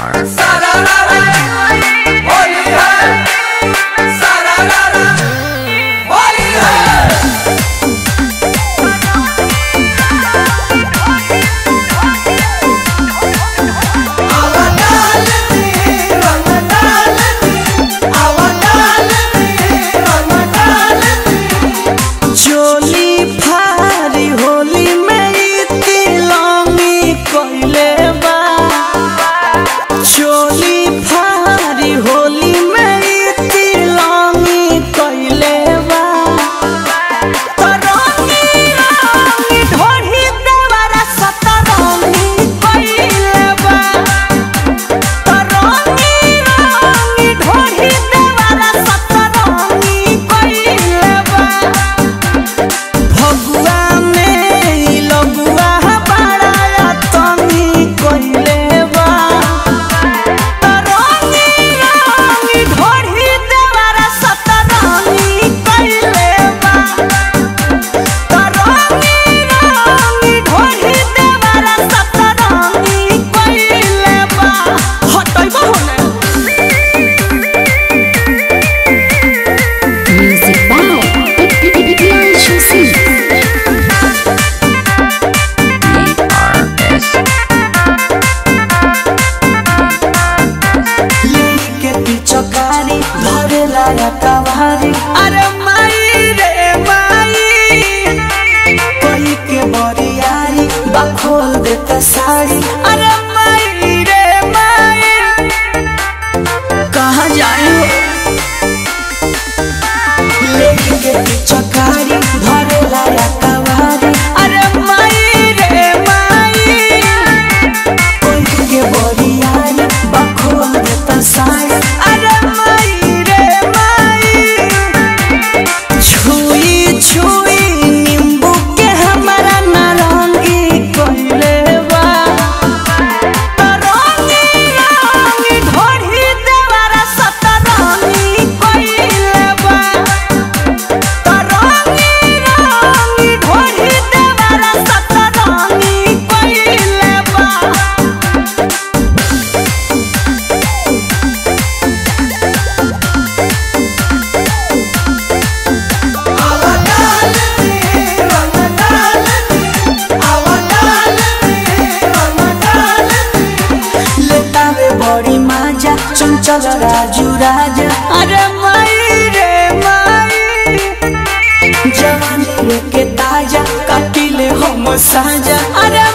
अरे माई रे माई कोई के बोरियारी बखोल देता साड़ी। अरे माई रे माई कहाँ जाए लेके चकारी भरे लाया कवारी। अरे माई रे माई कोई के बोरियारी बखोल देता साड़ी। अरे माई रे माई छुई छुई नींबू के हमारा नारंगी कोइले बा। रंगी रंगी ढोढ़ी देवारा सतरंगी कोइले बा। रंगी रंगी ढोढ़ी देवारा सतरंगी कोइले बा। बड़ी माजा चंचल राजू राजा। अरे माई रे माई जवानी के ताजा काटिले हम साजा। अरे